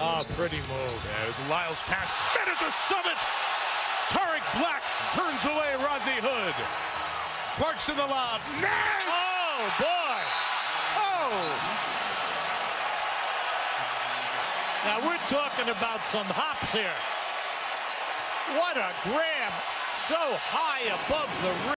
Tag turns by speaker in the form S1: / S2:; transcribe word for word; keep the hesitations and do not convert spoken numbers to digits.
S1: Oh, pretty move. Yeah, it was Lyle's pass. Men at the summit. Tarik Black turns away Rodney Hood. Clark's in the lob. Nance!
S2: Oh, boy. Oh. Now, we're talking about some hops here. What a grab. So high above the rim.